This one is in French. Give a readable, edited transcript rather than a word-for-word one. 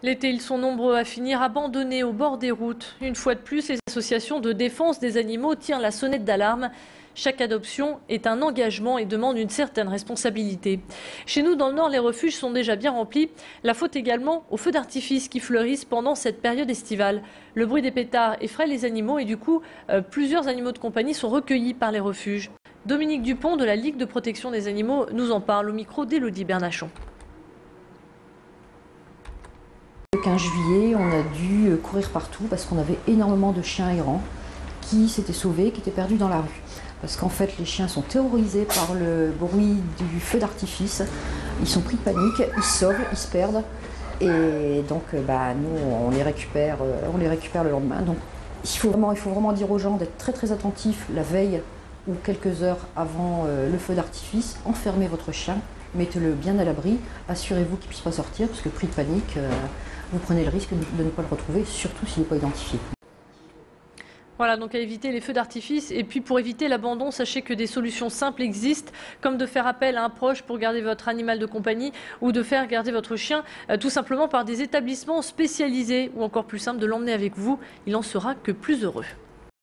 L'été, ils sont nombreux à finir abandonnés au bord des routes. Une fois de plus, les associations de défense des animaux tirent la sonnette d'alarme. Chaque adoption est un engagement et demande une certaine responsabilité. Chez nous, dans le Nord, les refuges sont déjà bien remplis. La faute également aux feux d'artifice qui fleurissent pendant cette période estivale. Le bruit des pétards effraie les animaux et du coup, plusieurs animaux de compagnie sont recueillis par les refuges. Dominique Dupont de la Ligue de protection des animaux nous en parle au micro d'Élodie Bernachon. Le 15 juillet, on a dû courir partout parce qu'on avait énormément de chiens errants qui s'étaient sauvés, qui étaient perdus dans la rue. Parce qu'en fait, les chiens sont terrorisés par le bruit du feu d'artifice. Ils sont pris de panique, ils se sauvent, ils se perdent. Et donc, nous, on les récupère le lendemain. Donc, il faut vraiment dire aux gens d'être très très attentifs la veille ou quelques heures avant le feu d'artifice. Enfermez votre chien, mettez-le bien à l'abri, assurez-vous qu'il ne puisse pas sortir, parce que pris de panique, vous prenez le risque de ne pas le retrouver, surtout s'il n'est pas identifié. Voilà, donc à éviter les feux d'artifice. Et puis pour éviter l'abandon, sachez que des solutions simples existent, comme de faire appel à un proche pour garder votre animal de compagnie ou de faire garder votre chien tout simplement par des établissements spécialisés ou encore plus simple de l'emmener avec vous. Il en sera que plus heureux.